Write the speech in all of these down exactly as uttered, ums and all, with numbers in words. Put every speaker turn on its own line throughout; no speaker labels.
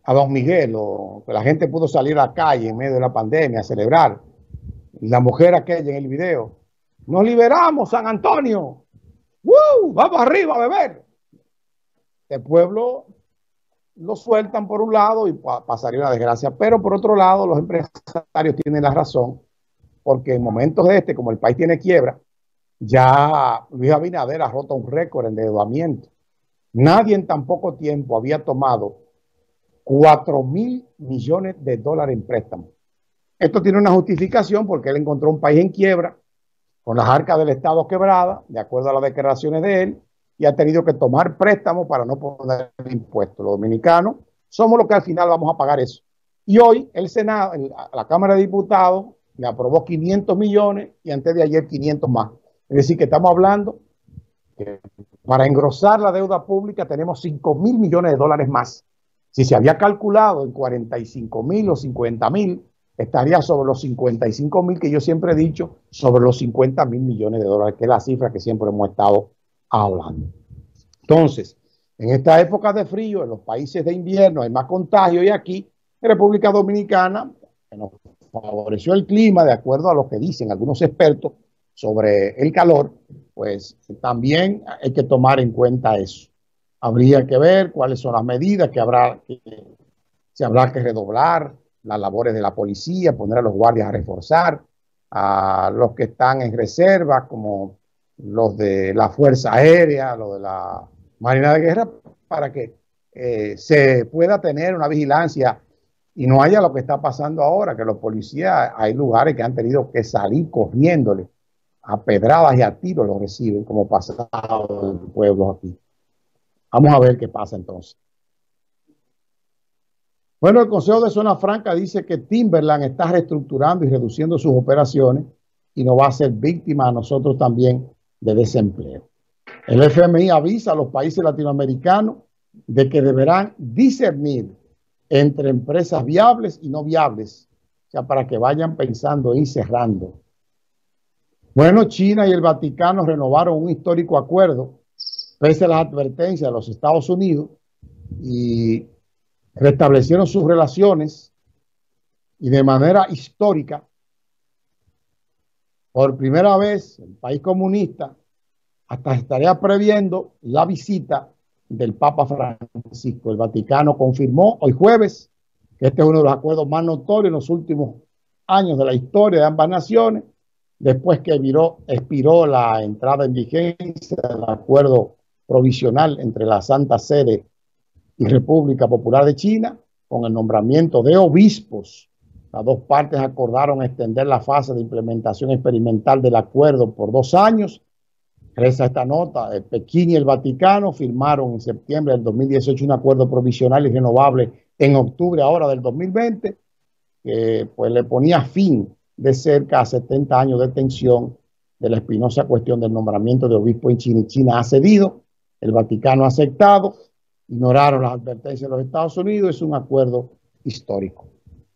a Don Miguel, o que la gente pudo salir a la calle en medio de la pandemia a celebrar. Y la mujer aquella en el video, nos liberamos, San Antonio, ¡woo! Vamos arriba a beber. El pueblo lo sueltan por un lado y pasaría una desgracia, pero por otro lado los empresarios tienen la razón, porque en momentos de este, como el país tiene quiebra, ya Luis Abinader ha roto un récord en endeudamiento. Nadie en tan poco tiempo había tomado cuatro mil millones de dólares en préstamos. Esto tiene una justificación porque él encontró un país en quiebra, con las arcas del Estado quebradas, de acuerdo a las declaraciones de él, y ha tenido que tomar préstamos para no poner impuestos. Los dominicanos somos los que al final vamos a pagar eso. Y hoy el Senado, la Cámara de Diputados, le aprobó quinientos millones y antes de ayer quinientos más. Es decir, que estamos hablando que para engrosar la deuda pública tenemos cinco mil millones de dólares más. Si se había calculado en cuarenta y cinco mil o cincuenta mil, estaría sobre los cincuenta y cinco mil que yo siempre he dicho, sobre los cincuenta mil millones de dólares, que es la cifra que siempre hemos estado hablando. Entonces, en esta época de frío, en los países de invierno hay más contagio, y aquí en República Dominicana, que nos favoreció el clima, de acuerdo a lo que dicen algunos expertos sobre el calor, pues también hay que tomar en cuenta eso. Habría que ver cuáles son las medidas que habrá que, se habrá que redoblar las labores de la policía, poner a los guardias a reforzar, a los que están en reserva, como los de la Fuerza Aérea, los de la Marina de Guerra, para que eh, se pueda tener una vigilancia y no haya lo que está pasando ahora, que los policías, hay lugares que han tenido que salir corriéndole a pedradas y a tiros, los reciben, como pasado en pueblos aquí. Vamos a ver qué pasa entonces. Bueno, el Consejo de Zona Franca dice que Timberland está reestructurando y reduciendo sus operaciones y nos va a ser víctima a nosotros también de desempleo. El F M I avisa a los países latinoamericanos de que deberán discernir entre empresas viables y no viables, o sea, para que vayan pensando y cerrando. Bueno, China y el Vaticano renovaron un histórico acuerdo, pese a las advertencias de los Estados Unidos, y restablecieron sus relaciones, y de manera histórica, por primera vez, el país comunista hasta estaría previendo la visita del Papa Francisco. El Vaticano confirmó hoy jueves que este es uno de los acuerdos más notorios en los últimos años de la historia de ambas naciones, después que viró, expiró la entrada en vigencia del acuerdo provisional entre la Santa Sede y República Popular de China, con el nombramiento de obispos. Las dos partes acordaron extender la fase de implementación experimental del acuerdo por dos años. Reza esta nota: el Pekín y el Vaticano firmaron en septiembre del dos mil dieciocho un acuerdo provisional y renovable en octubre ahora del dos mil veinte, que pues le ponía fin de cerca a setenta años de tensión de la espinosa cuestión del nombramiento de obispo en China. Y China ha cedido, el Vaticano ha aceptado, ignoraron las advertencias de los Estados Unidos. Es un acuerdo histórico.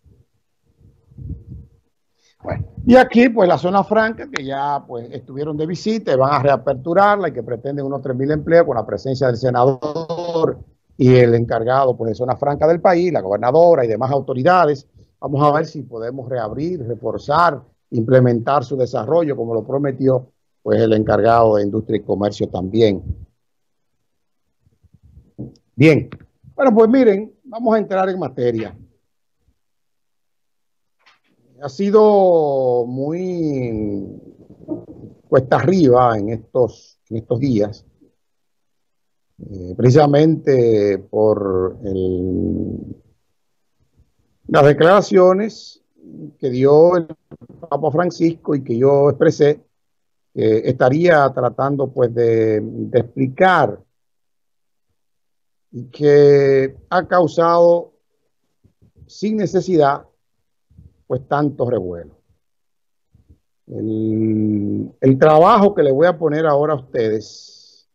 Bueno, y aquí pues la zona franca, que ya pues estuvieron de visita y van a reaperturarla, y que pretenden unos tres mil empleos con la presencia del senador y el encargado pues de zona franca del país, la gobernadora y demás autoridades. Vamos a ver si podemos reabrir, reforzar, implementar su desarrollo como lo prometió pues el encargado de Industria y Comercio también. Bien, bueno, pues miren, vamos a entrar en materia. Ha sido muy cuesta arriba en estos, en estos días, eh, precisamente por el, las declaraciones que dio el Papa Francisco y que yo expresé, que estaría tratando pues de, de explicar, y que ha causado sin necesidad pues tanto revuelo. El, el trabajo que le voy a poner ahora a ustedes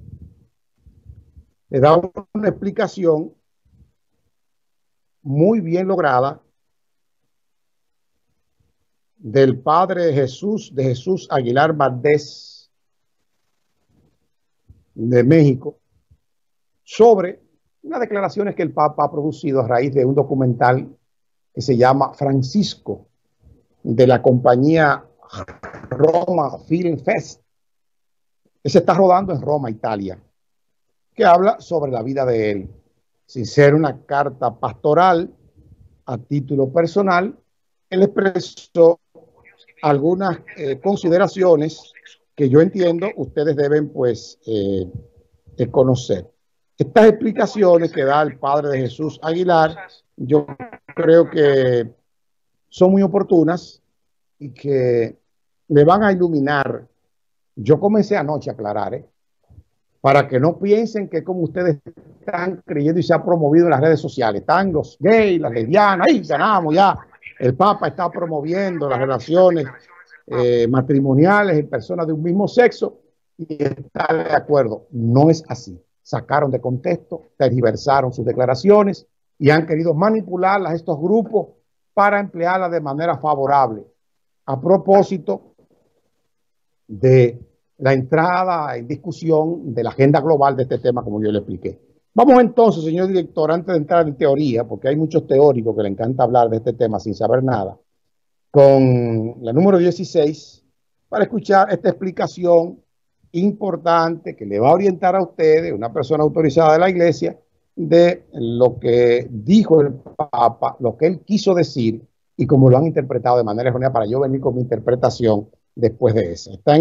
le da una explicación muy bien lograda del padre Jesús, de Jesús Aguilar Valdés, de México, sobre unas declaraciones que el Papa ha producido a raíz de un documental que se llama Francisco, de la compañía Roma Film Fest, que se está rodando en Roma, Italia, que habla sobre la vida de él, sin ser una carta pastoral a título personal. Él expresó algunas eh, consideraciones que yo entiendo ustedes deben pues eh, de conocer. Estas explicaciones que da el padre de Jesús Aguilar, yo creo que son muy oportunas y que me van a iluminar. Yo comencé anoche a aclarar, ¿eh? Para que no piensen que como ustedes están creyendo y se ha promovido en las redes sociales, están los gays, las lesbianas, ahí ganamos ya. El Papa está promoviendo las relaciones eh, matrimoniales en personas de un mismo sexo y está de acuerdo. No es así. Sacaron de contexto, tergiversaron sus declaraciones y han querido manipularlas estos grupos para emplearlas de manera favorable. A propósito de la entrada en discusión de la agenda global de este tema, como yo le expliqué. Vamos entonces, señor director, antes de entrar en teoría, porque hay muchos teóricos que le encanta hablar de este tema sin saber nada, con la número dieciséis, para escuchar esta explicación importante que le va a orientar a ustedes, una persona autorizada de la iglesia, de lo que dijo el Papa, lo que él quiso decir y cómo lo han interpretado de manera errónea, para yo venir con mi interpretación después de eso. Está en